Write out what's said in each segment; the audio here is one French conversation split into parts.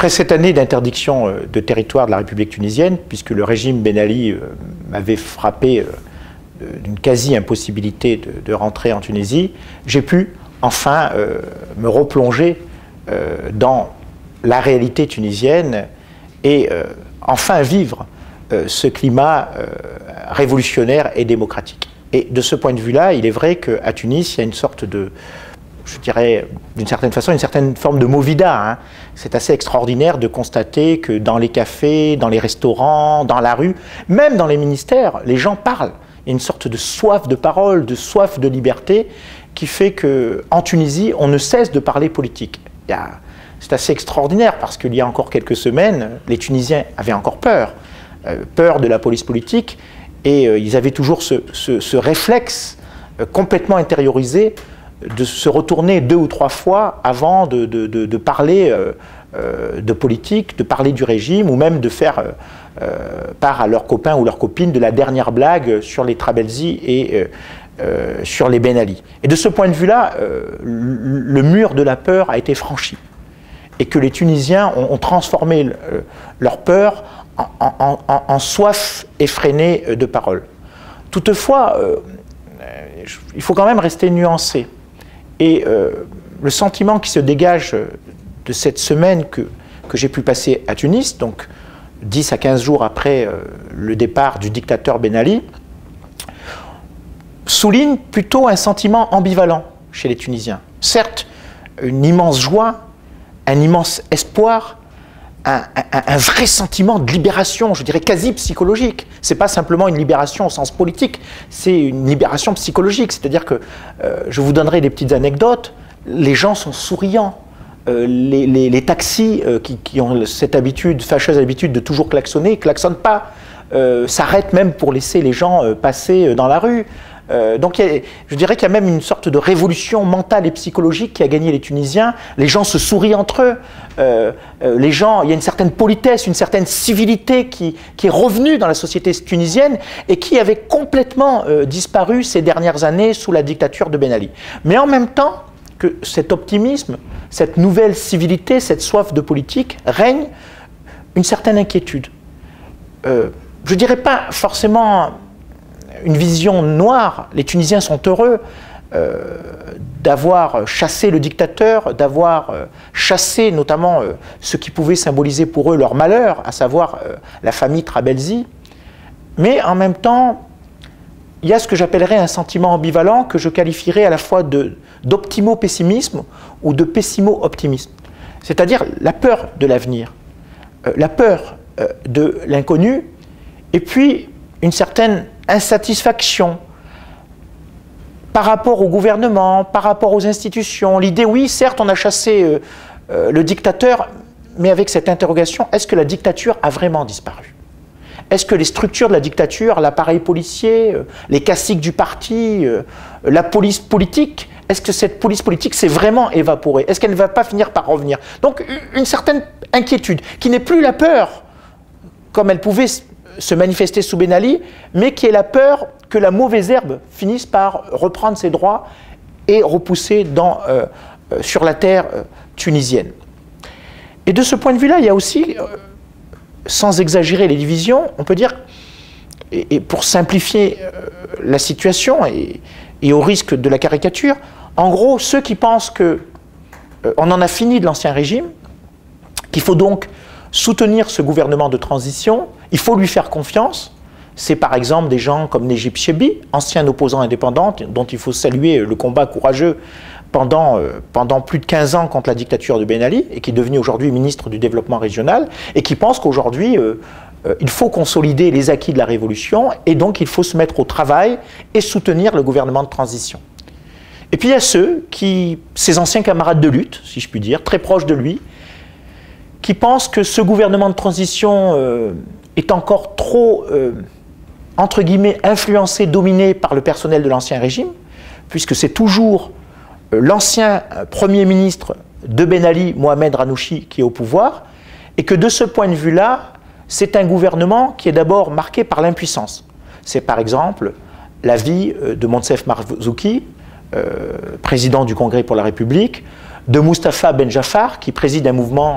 Après cette année d'interdiction de territoire de la République tunisienne, puisque le régime Ben Ali m'avait frappé d'une quasi-impossibilité de rentrer en Tunisie, j'ai pu enfin me replonger dans la réalité tunisienne et enfin vivre ce climat révolutionnaire et démocratique. Et de ce point de vue-là, il est vrai qu'à Tunis, il y a une sorte de, je dirais, d'une certaine façon, une certaine forme de movida. Hein. C'est assez extraordinaire de constater que dans les cafés, dans les restaurants, dans la rue, même dans les ministères, les gens parlent. Il y a une sorte de soif de parole, de soif de liberté qui fait qu'en Tunisie, on ne cesse de parler politique. C'est assez extraordinaire parce qu'il y a encore quelques semaines, les Tunisiens avaient encore peur de la police politique et ils avaient toujours ce réflexe complètement intériorisé de se retourner 2 ou 3 fois avant de parler de politique, de parler du régime ou même de faire part à leurs copains ou leurs copines de la dernière blague sur les Trabelsi et sur les Ben Ali. Et de ce point de vue-là, le mur de la peur a été franchi. Et que les Tunisiens ont transformé leur peur en soif effrénée de parole. Toutefois, il faut quand même rester nuancé. Et le sentiment qui se dégage de cette semaine que j'ai pu passer à Tunis, donc 10 à 15 jours après le départ du dictateur Ben Ali, souligne plutôt un sentiment ambivalent chez les Tunisiens. Certes, une immense joie, un immense espoir, un vrai sentiment de libération, je dirais quasi psychologique. Ce n'est pas simplement une libération au sens politique, c'est une libération psychologique. C'est-à-dire que, je vous donnerai des petites anecdotes, les gens sont souriants. Les taxis qui ont cette habitude, fâcheuse habitude de toujours klaxonner, ne klaxonnent pas, s'arrêtent même pour laisser les gens passer dans la rue. Donc je dirais qu'il y a même une sorte de révolution mentale et psychologique qui a gagné les Tunisiens. Les gens se sourient entre eux. Les gens, il y a une certaine politesse, une certaine civilité qui est revenue dans la société tunisienne et qui avait complètement disparu ces dernières années sous la dictature de Ben Ali. Mais en même temps que cet optimisme, cette nouvelle civilité, cette soif de politique, règne une certaine inquiétude. Je ne dirais pas forcément une vision noire. Les Tunisiens sont heureux d'avoir chassé le dictateur, d'avoir chassé notamment ce qui pouvait symboliser pour eux leur malheur, à savoir la famille Trabelsi. Mais en même temps, il y a ce que j'appellerais un sentiment ambivalent que je qualifierais à la fois d'optimo-pessimisme ou de pessimo-optimisme. C'est-à-dire la peur de l'avenir, la peur de l'inconnu, et puis une certaine insatisfaction par rapport au gouvernement, par rapport aux institutions. L'idée, oui, certes, on a chassé le dictateur, mais avec cette interrogation, est-ce que la dictature a vraiment disparu? Est-ce que les structures de la dictature, l'appareil policier, les caciques du parti, la police politique, est-ce que cette police politique s'est vraiment évaporée? Est-ce qu'elle ne va pas finir par revenir? Donc une certaine inquiétude, qui n'est plus la peur, comme elle pouvait se manifester sous Ben Ali, mais qui est la peur que la mauvaise herbe finisse par reprendre ses droits et repousser sur la terre tunisienne. Et de ce point de vue-là, il y a aussi, sans exagérer les divisions, on peut dire, et pour simplifier la situation et au risque de la caricature, en gros, ceux qui pensent qu'on en a fini de l'ancien régime, qu'il faut donc soutenir ce gouvernement de transition, il faut lui faire confiance. C'est par exemple des gens comme Néjib Chebi, ancien opposant indépendant, dont il faut saluer le combat courageux pendant plus de 15 ans contre la dictature de Ben Ali, et qui est devenu aujourd'hui ministre du Développement régional, et qui pense qu'aujourd'hui, il faut consolider les acquis de la Révolution, et donc il faut se mettre au travail et soutenir le gouvernement de transition. Et puis il y a ces anciens camarades de lutte, si je puis dire, très proches de lui, qui pensent que ce gouvernement de transition est encore trop, entre guillemets, influencé, dominé par le personnel de l'ancien régime, puisque c'est toujours l'ancien Premier ministre de Ben Ali, Mohamed Ranouchi, qui est au pouvoir, et que de ce point de vue-là, c'est un gouvernement qui est d'abord marqué par l'impuissance. C'est par exemple la vie de Monsef Marzouki, président du Congrès pour la République, de Moustapha Ben Jaafar, qui préside un mouvement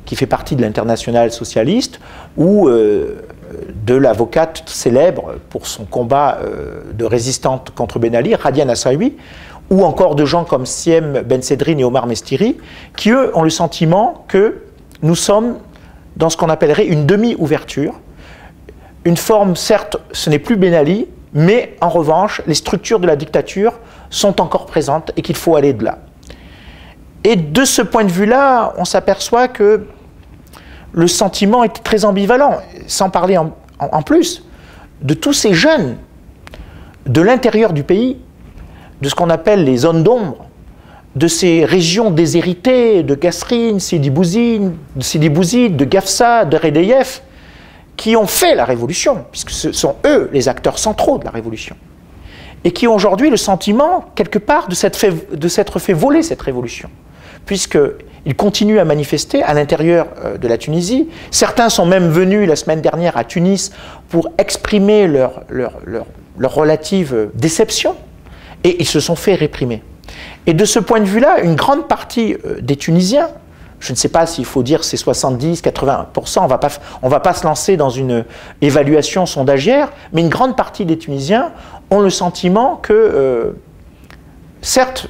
qui fait partie de l'Internationale socialiste, ou de l'avocate célèbre pour son combat de résistante contre Ben Ali, Radia Nasraoui, ou encore de gens comme Siem Ben-Sedrine et Omar Mestiri, qui eux ont le sentiment que nous sommes dans ce qu'on appellerait une demi-ouverture, une forme, certes, ce n'est plus Ben Ali, mais en revanche, les structures de la dictature sont encore présentes et qu'il faut aller de là. Et de ce point de vue-là, on s'aperçoit que le sentiment est très ambivalent, sans parler en plus de tous ces jeunes de l'intérieur du pays, de ce qu'on appelle les zones d'ombre, de ces régions déshéritées de Kasserine, Sidi Bouzid, de Gafsa, de Redeyev, qui ont fait la révolution, puisque ce sont eux les acteurs centraux de la révolution, et qui ont aujourd'hui le sentiment, quelque part, de s'être fait voler cette révolution, puisqu'ils continuent à manifester à l'intérieur de la Tunisie. Certains sont même venus la semaine dernière à Tunis pour exprimer leur relative déception, et ils se sont fait réprimer. Et de ce point de vue-là, une grande partie des Tunisiens, je ne sais pas s'il faut dire c'est 70, 80%, on ne va pas se lancer dans une évaluation sondagière, mais une grande partie des Tunisiens ont le sentiment que, certes,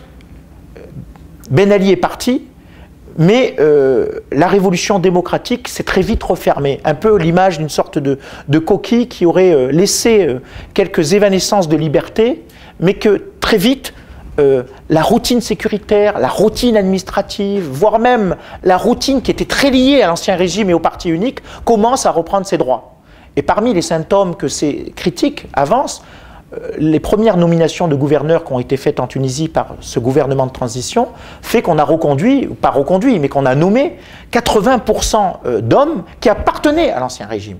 Ben Ali est parti, mais la révolution démocratique s'est très vite refermée, un peu l'image d'une sorte de coquille qui aurait laissé quelques évanescences de liberté, mais que très vite, la routine sécuritaire, la routine administrative, voire même la routine qui était très liée à l'ancien régime et au parti unique, commence à reprendre ses droits. Et parmi les symptômes que ces critiques avancent, les premières nominations de gouverneurs qui ont été faites en Tunisie par ce gouvernement de transition fait qu'on a reconduit, ou pas reconduit, mais qu'on a nommé 80% d'hommes qui appartenaient à l'ancien régime.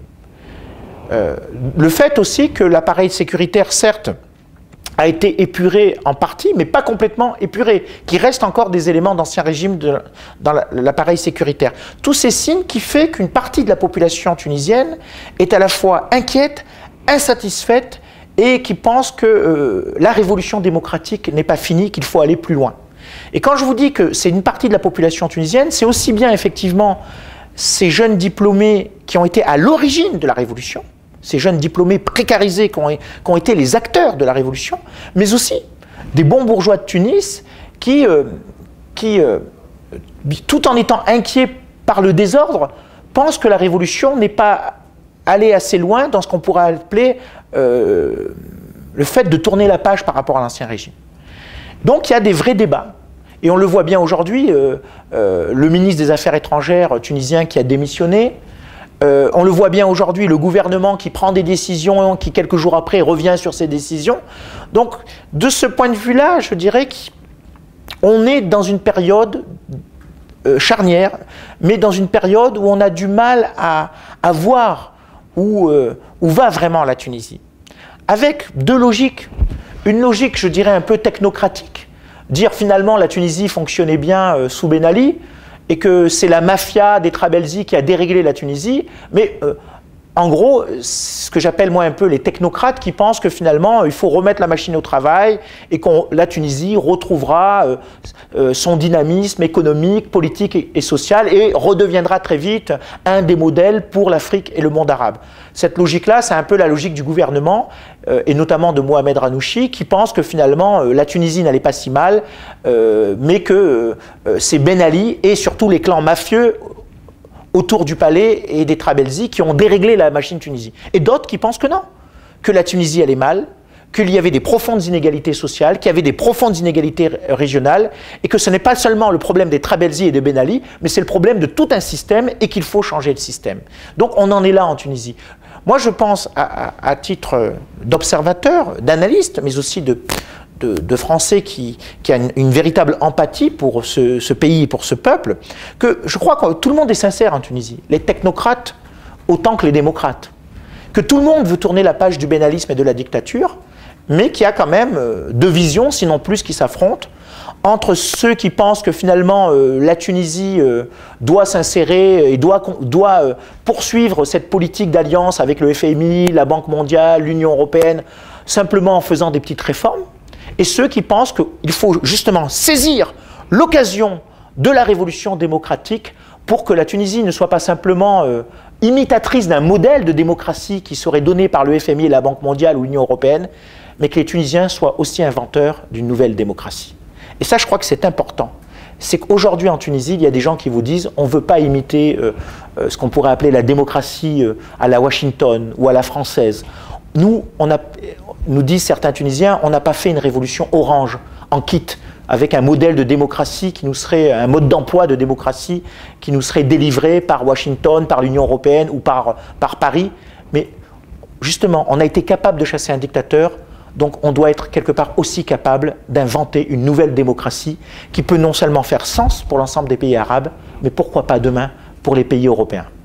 Le fait aussi que l'appareil sécuritaire, certes, a été épuré en partie, mais pas complètement épuré, qu'il reste encore des éléments d'ancien régime dans l'appareil sécuritaire. Tous ces signes qui font qu'une partie de la population tunisienne est à la fois inquiète, insatisfaite, et qui pense que la révolution démocratique n'est pas finie, qu'il faut aller plus loin. Et quand je vous dis que c'est une partie de la population tunisienne, c'est aussi bien effectivement ces jeunes diplômés qui ont été à l'origine de la révolution, ces jeunes diplômés précarisés qui ont été les acteurs de la révolution, mais aussi des bons bourgeois de Tunis qui tout en étant inquiets par le désordre, pensent que la révolution n'est pas allée assez loin dans ce qu'on pourrait appeler le fait de tourner la page par rapport à l'ancien régime. Donc il y a des vrais débats. Et on le voit bien aujourd'hui, le ministre des Affaires étrangères tunisien qui a démissionné, on le voit bien aujourd'hui, le gouvernement qui prend des décisions, qui quelques jours après revient sur ses décisions. Donc, de ce point de vue-là, je dirais qu'on est dans une période charnière, mais dans une période où on a du mal à voir où va vraiment la Tunisie. Avec deux logiques. Une logique, je dirais, un peu technocratique. Dire finalement la Tunisie fonctionnait bien sous Ben Ali, et que c'est la mafia des Trabelsi qui a déréglé la Tunisie, mais en gros, ce que j'appelle moi un peu les technocrates qui pensent que finalement il faut remettre la machine au travail et que la Tunisie retrouvera son dynamisme économique, politique et social et redeviendra très vite un des modèles pour l'Afrique et le monde arabe. Cette logique-là, c'est un peu la logique du gouvernement et notamment de Mohamed Ranouchi qui pense que finalement la Tunisie n'allait pas si mal, mais que c'est Ben Ali et surtout les clans mafieux autour du palais et des Trabelsi qui ont déréglé la machine Tunisie. Et d'autres qui pensent que non, que la Tunisie allait mal, qu'il y avait des profondes inégalités sociales, qu'il y avait des profondes inégalités régionales, et que ce n'est pas seulement le problème des Trabelsi et de Ben Ali, mais c'est le problème de tout un système et qu'il faut changer le système. Donc on en est là en Tunisie. Moi je pense, à titre d'observateur, d'analyste, mais aussi de Français qui a une véritable empathie pour ce pays, pour ce peuple, que je crois que tout le monde est sincère en Tunisie, les technocrates autant que les démocrates, que tout le monde veut tourner la page du bénalisme et de la dictature, mais qu'il y a quand même deux visions, sinon plus, qui s'affrontent, entre ceux qui pensent que finalement la Tunisie doit s'insérer et doit poursuivre cette politique d'alliance avec le FMI, la Banque mondiale, l'Union européenne, simplement en faisant des petites réformes, et ceux qui pensent qu'il faut justement saisir l'occasion de la révolution démocratique pour que la Tunisie ne soit pas simplement imitatrice d'un modèle de démocratie qui serait donné par le FMI et la Banque mondiale ou l'Union européenne, mais que les Tunisiens soient aussi inventeurs d'une nouvelle démocratie. Et ça, je crois que c'est important. C'est qu'aujourd'hui en Tunisie, il y a des gens qui vous disent on ne veut pas imiter ce qu'on pourrait appeler la démocratie à la Washington ou à la française. Nous disent certains Tunisiens, on n'a pas fait une révolution orange en kit, avec un modèle de démocratie qui nous serait, un mode d'emploi de démocratie qui nous serait délivré par Washington, par l'Union européenne ou par Paris. Mais justement, on a été capable de chasser un dictateur, donc on doit être quelque part aussi capable d'inventer une nouvelle démocratie qui peut non seulement faire sens pour l'ensemble des pays arabes, mais pourquoi pas demain pour les pays européens.